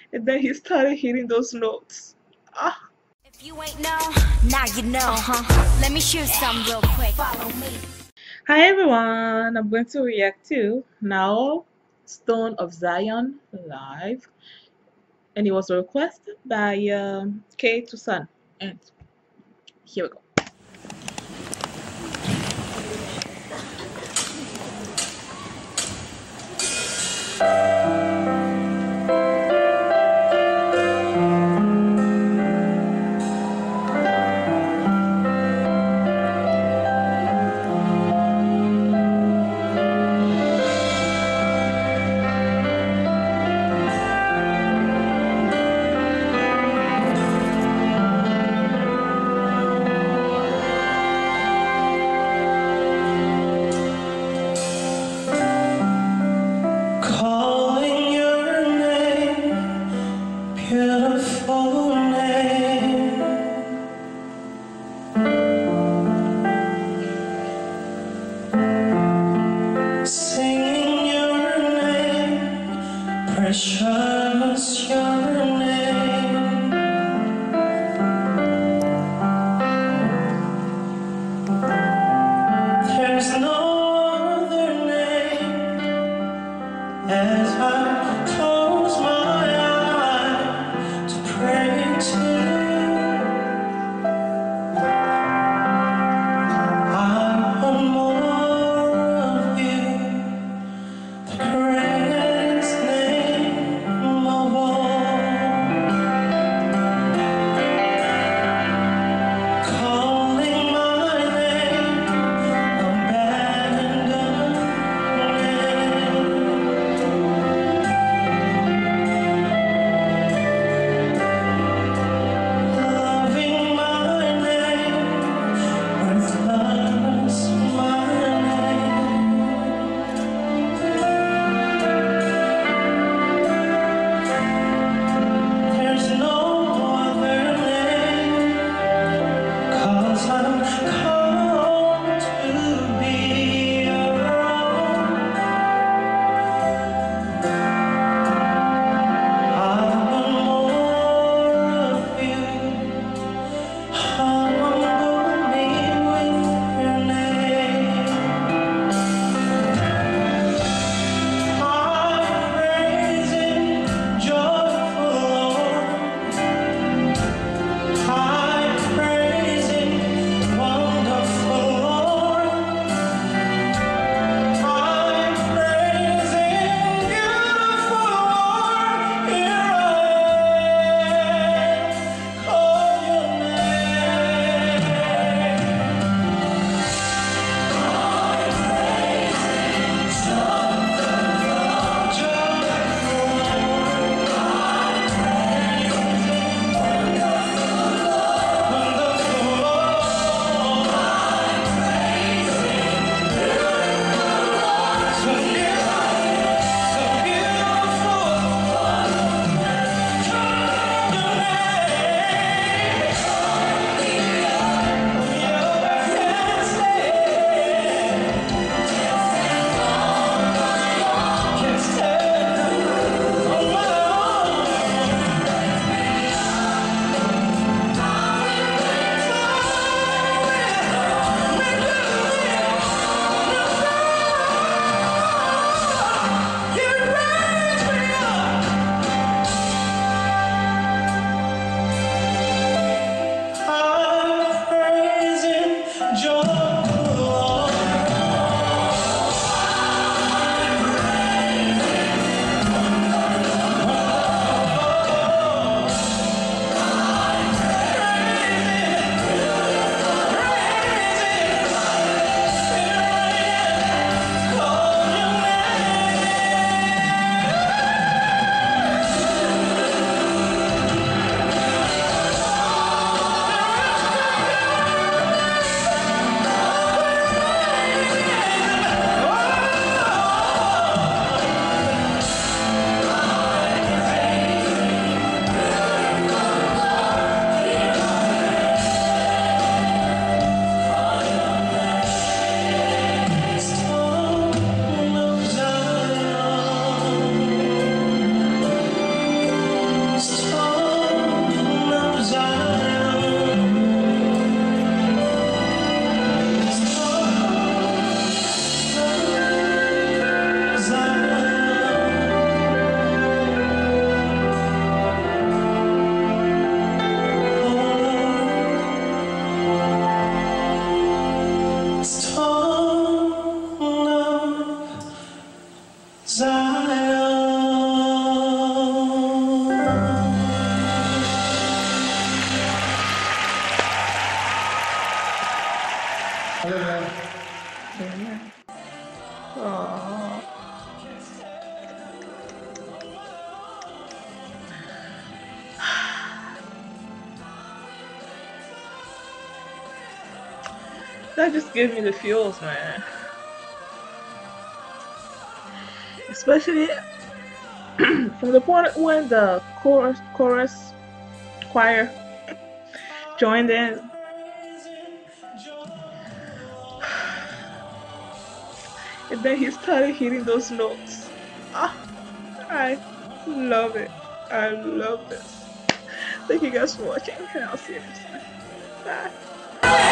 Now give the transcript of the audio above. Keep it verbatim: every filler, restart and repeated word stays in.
And then he started hitting those notes. Ah. If you ain't know, now you know. Uh-huh. Let me shoot some real quick. Follow me. Hi everyone, I'm going to react to Now Stone of Zion live, and it was requested by um, K Tucson. And here we go. Calling your name, beautiful name. Singing your name, precious your name. There's no other name. As I close my eyes to pray to you, I want more of you, the greatest name of all. Calling my name, abandoned name. my own. Amen. Aww. That just gave me the feels, man. Especially from the point when the chorus, chorus choir joined in. And then he started hitting those notes. Ah, I love it. I love this. Thank you guys for watching, and I'll see you next time. Bye.